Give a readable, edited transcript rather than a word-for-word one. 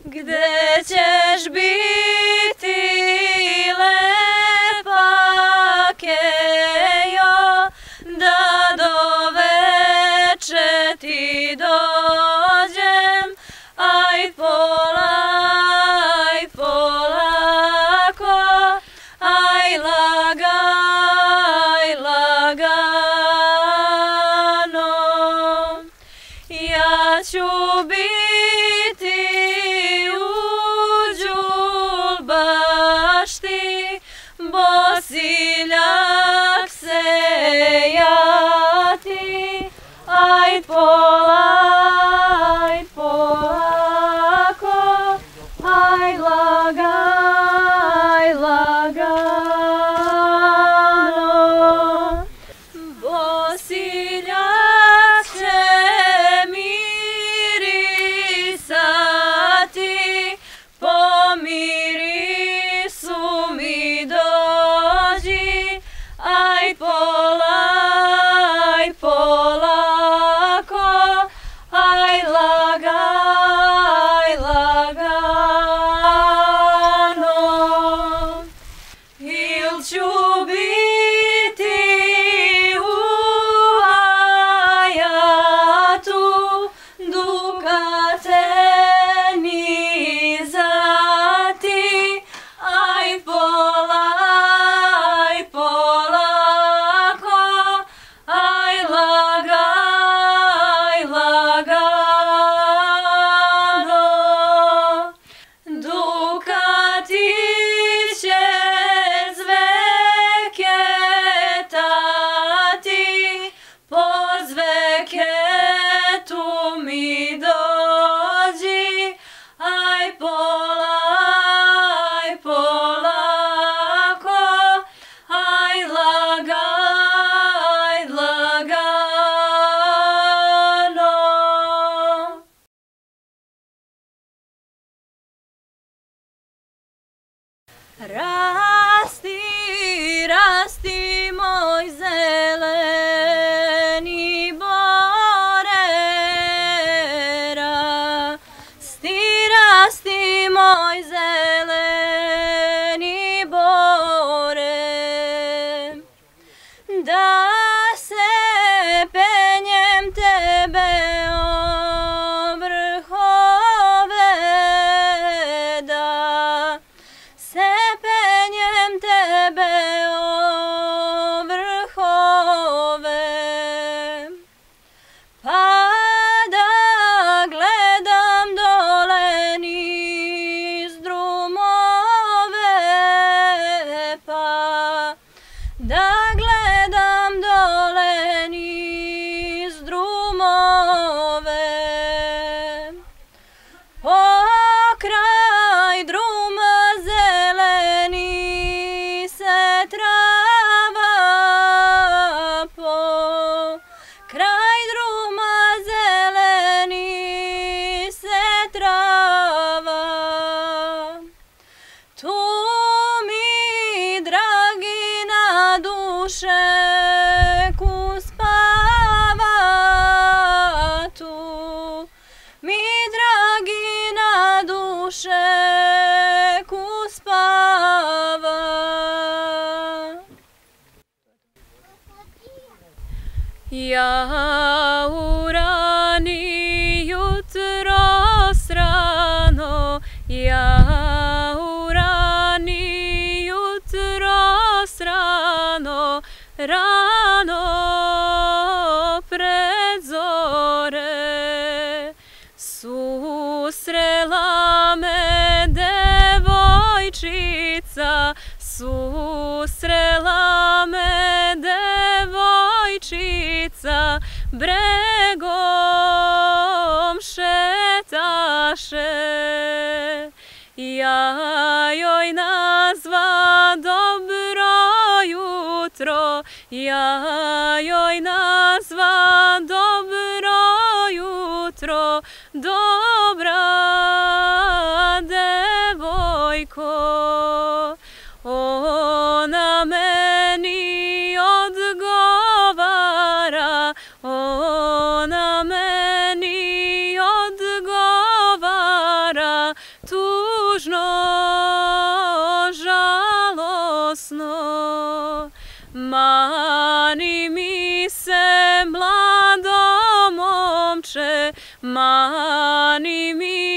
Gde ćeš biti lepa kejo, da do veče ti dođem, aj polako, aj lagano. Ja ću biti u đulbašti, bosiljak sejati, aj polako, aj lagano. Bosiljak će mirisati, po mirisu mi dođi, aj polako, aj lagano. Il ću biti u ajatu, dukate nizati, aj polako, aj lagano. Dukati će zveketati, po zveketu mi dođi, aj polako, aj lagano. Rasti, rasti moj zeleni bore, rasti moj zeleni bore, da se penjem tebe vrhove, da se penjem tebe vrhove, pa da gledam dole niz drumove, pa da gledam dole niz drumove. Pokraj druma zeleni se trava, pokraj druma zeleni se trava. Tu mi dragi na duše uspava, tu mi dragi na duše uspava. Ja u rani jutros rano, ja u rani jutros rano, rano pred zore, susrela me devojčica, susrela me devojčica, bregom šetaše. Ja joj nazva dobro jutro, ja joj nazva dobro jutro, dobra devojko. Ona meni odgovara, ona meni odgovara, tužno, žalosno. Mani mi se, mlado momče, mani mi